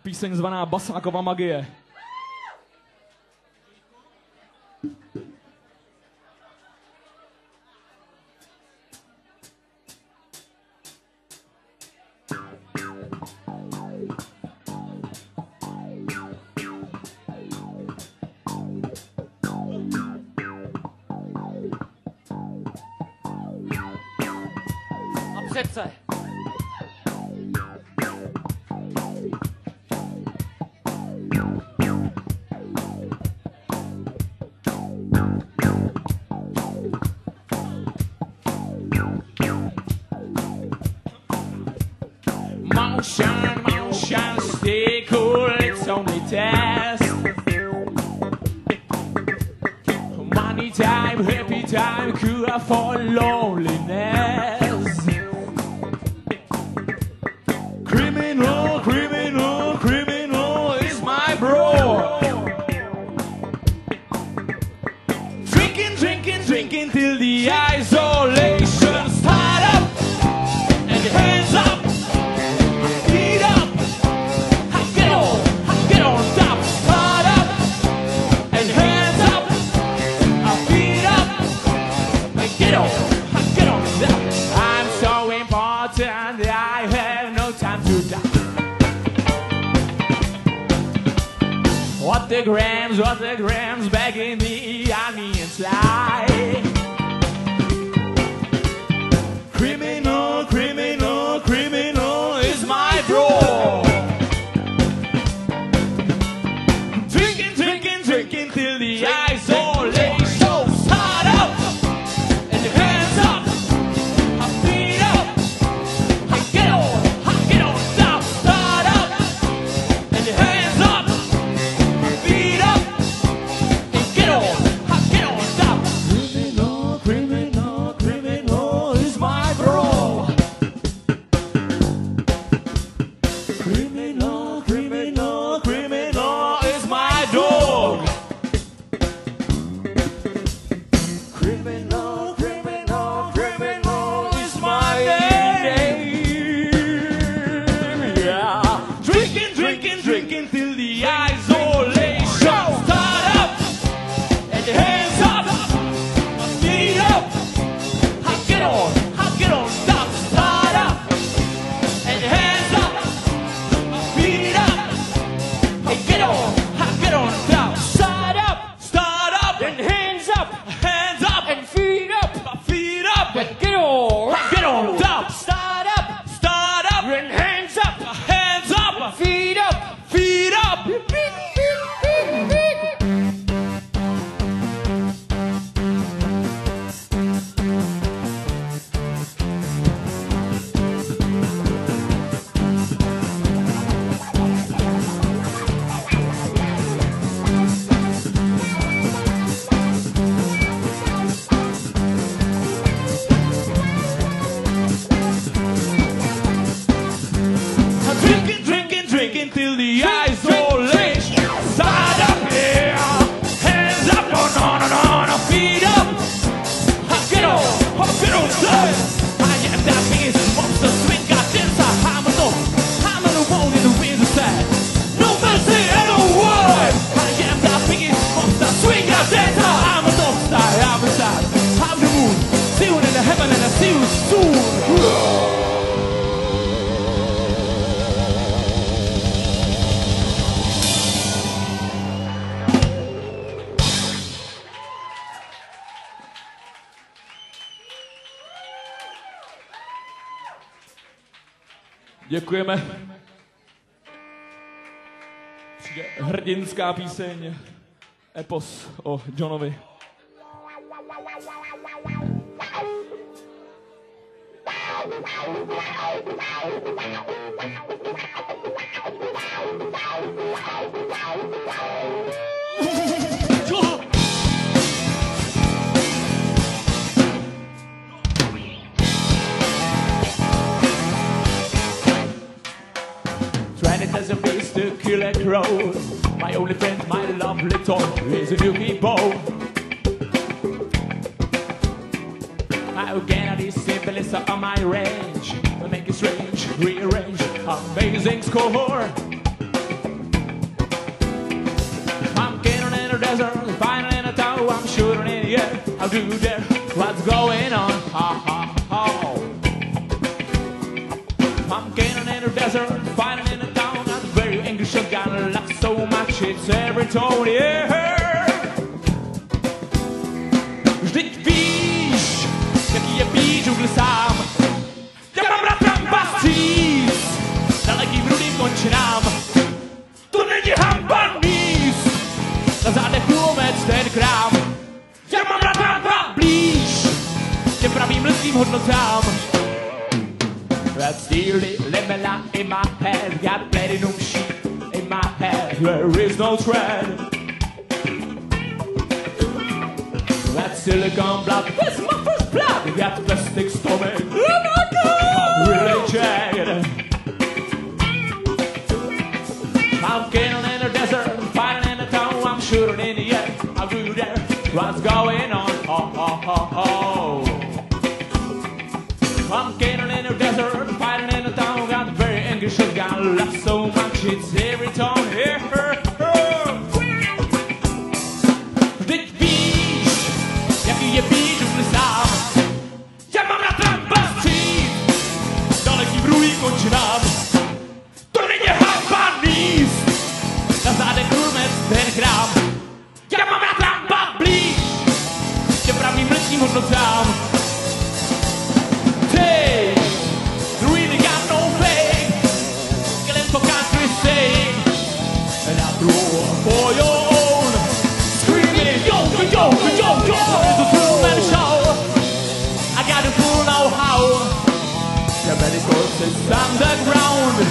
Píseň zvaná Basákova magie. A přece. Motion, stay cool, it's only test. Money time, happy time, cure for loneliness. Criminal, criminal, criminal is my bro. Drinking, drinking, drinking till the isolation start up and hands up. What the grams back in the army and slide. Criminal, criminal, criminal is my bro. Drinking, drinking, drinking till the isolation start up and hands up, feet up, get on top, start up and hands up. Criminal, criminal is my bro. Criminal, criminal, criminal is my dog. Criminal, criminal, criminal is my name. Yeah. Drinking, drinking, drinking till the isolation start up and hands up. Get on, stop, start up, and hands up, feet up, and get on, stop, start up, and hands up, and feet up, and get on, stop, start up, and hands up, feet up. Drinking till the isolation start up, yeah. Hands up, on, feet up. Get on, son. I am that biggest monster, swing got inside. I'm alone in the winter side. No mercy at all. I am that biggest monster, swing got inside. I'm inside. I'm the moon, see you in the heaven and I see you soon. Děkujeme. Přijde hrdinská píseň, epos o Johnovi. As a face to kill a crow. My only friend, my lovely dog, is a Yuki bow. Again, these symbolists on my range. I make it strange, rearrange, amazing score. desert, finding in a town, I'm shooting in the air. How do you dare? What's going on? Ha ha ha. I'm getting in the desert, finding in a town, I'm very angry shotgun, laugh so much it's every tone, yeah. Vždyť víš, jaký je píč džungli sám. Já mám rád trampa stříc, dalekým rudým končinám. To není hamba míst, na zádech kulomet ten krám. Já mám rád trampa blíž, těm pravým lidským hodnotám. Red steel, limela in my head, got a platinum sheet in my head, there is no thread. That silicon blood, that's my first blood. You got the plastic stomach. Oh my God! Really jagged. I'm killing in the desert, fighting in the town, I'm shooting in the air. I'll do there. What's going on? Oh, oh, oh, oh. I'm killing in the desert, fighting in the town, got a very angry shotgun, laugh so much it's every tone. Here, here, here. Je píč džungli sám. Já mám na trampa stříc, dalekým rudým končinám. To není hamba míst, na zádech kulomet ten krám. Já mám na trampa blíž, těm pravým lidským hodnotám. Hey, you really got no fake, killing for country's sake, and after all for your own, screaming yo, yo, yo, yo, yo. The medical is underground.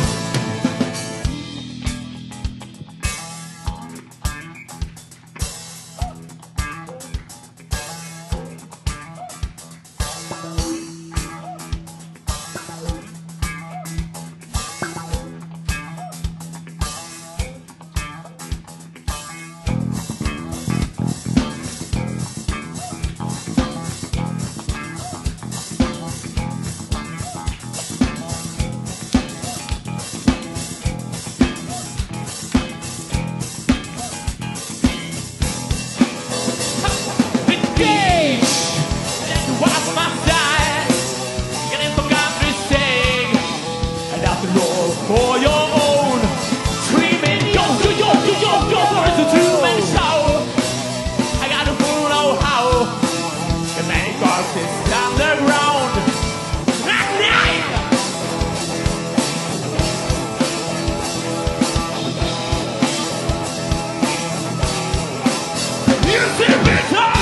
For your own, screaming yo, yo, yo, yo, yo, yo. It's a two-man show. I got a full know-how. The many cars is underground. Music guitar.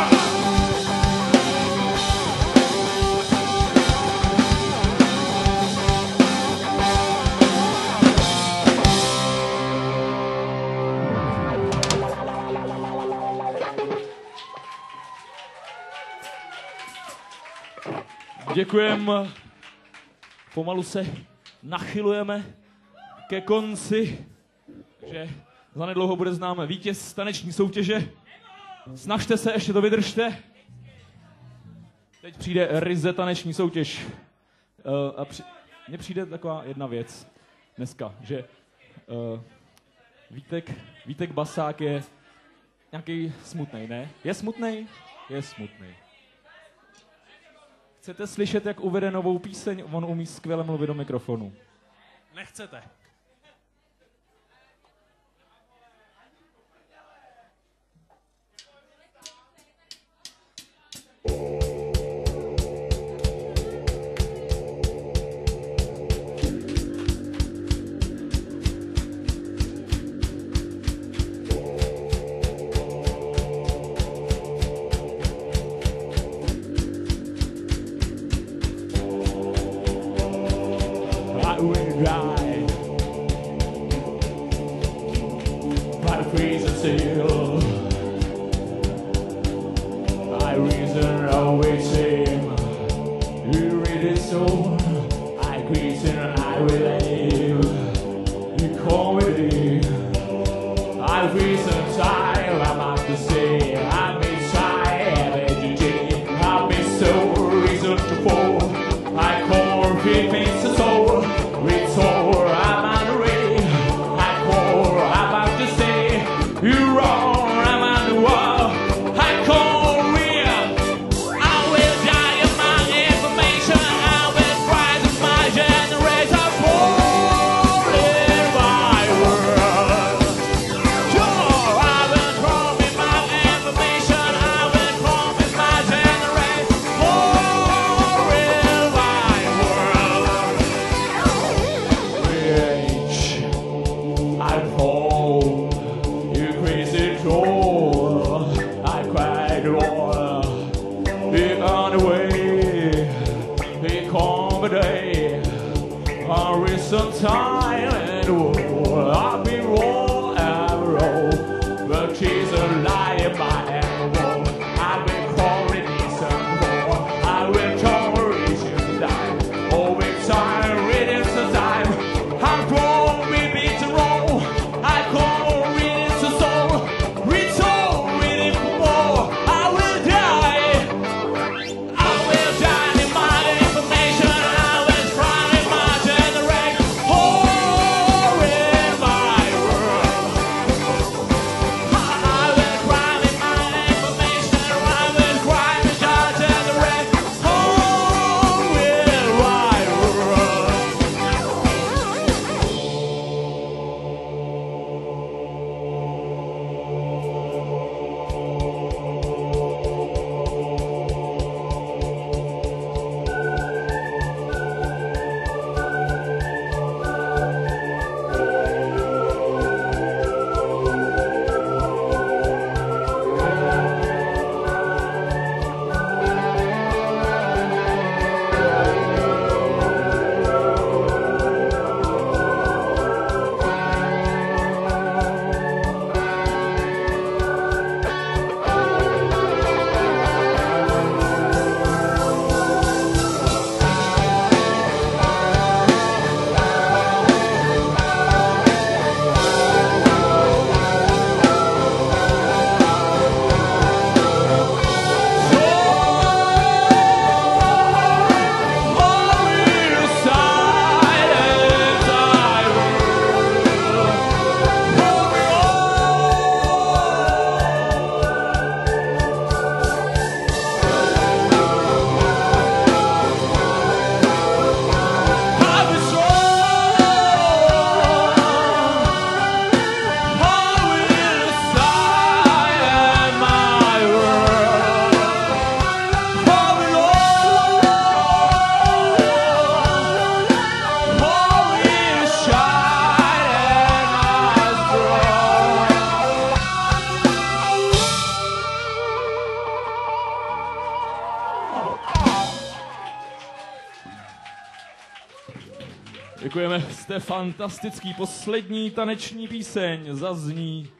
Děkujeme. Pomalu se nachylujeme ke konci, takže zanedlouho bude známe vítěz taneční soutěže. Snažte se, ještě to vydržte. Teď přijde ryze taneční soutěž. Mně přijde taková jedna věc dneska, že Vítek Basák je nějaký smutnej, ne? Je smutnej? Je smutnej. Chcete slyšet, jak uvede novou píseň? On umí skvěle mluvit do mikrofonu. Nechcete. You're wrong, I'm some time and wool. I'll be roll and roll, but she's a liar by and roll. I will call it some more. I will tolerate you die. Oh, it's time, it's the time. I'm grown, we beat the roll. I call it's a soul. It's all waiting for more. I will die. I will die in my information. I will try in my generation. Oh, in my world. I will cry in my information. I will cry in my generation. Oh, in my world. Děkujeme, jste fantastický. Poslední taneční píseň zazní